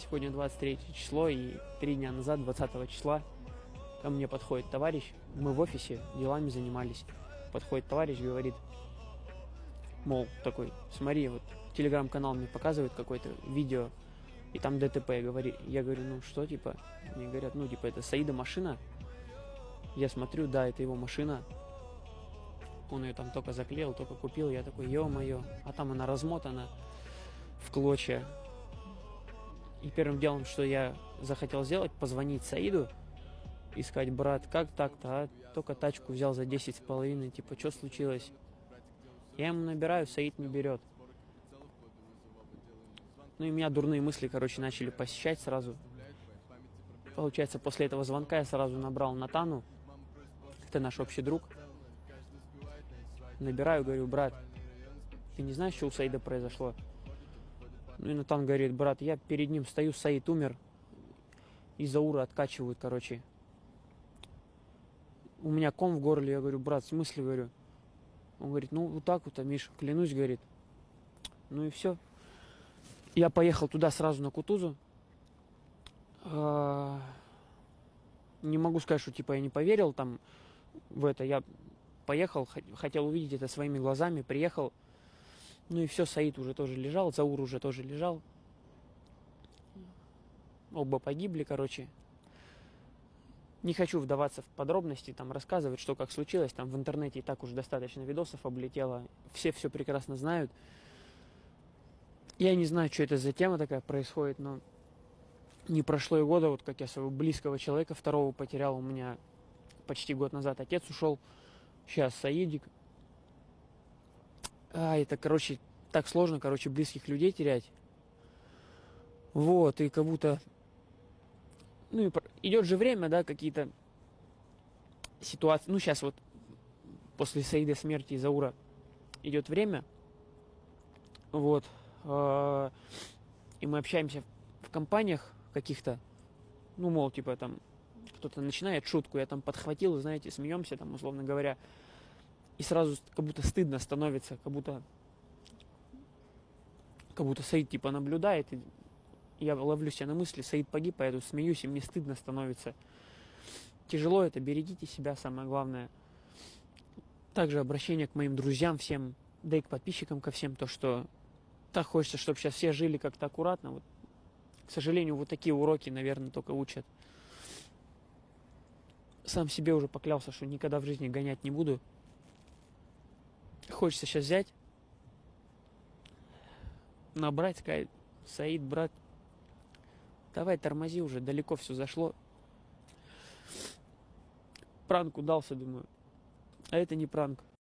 Сегодня 23 число, и 3 дня назад, 20 числа, ко мне подходит товарищ, мы в офисе делами занимались, подходит товарищ, говорит, мол, такой, смотри, вот телеграм-канал мне показывает какое-то видео, и там ДТП, я говорю, ну что, типа, мне говорят, ну, типа, это Саида машина, я смотрю, да, это его машина, он ее там только заклеил, только купил, я такой, ё-моё, а там она размотана в клочья. И первым делом, что я захотел сделать, позвонить Саиду и сказать, брат, как так-то, а? Только тачку взял за 10,5, типа, что случилось? Я ему набираю, Саид не берет. Ну и меня дурные мысли, короче, начали посещать сразу. Получается, после этого звонка я сразу набрал Натану, это наш общий друг. Набираю, говорю, брат, ты не знаешь, что у Саида произошло? Ну и Натан говорит, брат, я перед ним стою, Саид умер, из аура откачивают, короче. У меня ком в горле, я говорю, брат, в смысле, говорю? Он говорит, ну вот так вот, Миш, клянусь, говорит. Ну и все. Я поехал туда сразу на Кутузу. Не могу сказать, что типа я не поверил там в это. Я поехал, хотел увидеть это своими глазами, приехал. Ну и все, Саид уже тоже лежал, Заур уже тоже лежал. Оба погибли, короче. Не хочу вдаваться в подробности, там рассказывать, что как случилось. Там в интернете и так уже достаточно видосов облетело. Все прекрасно знают. Я не знаю, что это за тема такая происходит, но не прошло и года, вот как я своего близкого человека второго потерял. У меня почти год назад отец ушел. Сейчас Саидик. Это, короче, так сложно, короче, близких людей терять. Вот, и как будто... Ну, и идет же время, да, какие-то ситуации. Ну, сейчас вот после Саида смерти и Заура идет время. Вот. И мы общаемся в компаниях каких-то. Ну, мол, типа там кто-то начинает шутку, я там подхватил, знаете, смеемся, там, условно говоря. И сразу как будто стыдно становится, как будто Саид типа наблюдает, и я ловлю себя на мысли, Саид погиб, а я тут смеюсь, и мне стыдно становится. Тяжело это, берегите себя, самое главное. Также обращение к моим друзьям всем, да и к подписчикам ко всем, то, что так хочется, чтобы сейчас все жили как-то аккуратно. Вот, к сожалению, вот такие уроки, наверное, только учат. Сам себе уже поклялся, что никогда в жизни гонять не буду. Хочется сейчас взять, набрать, сказать, Саид, брат, давай тормози уже, далеко все зашло. Пранк удался, думаю. А это не пранк.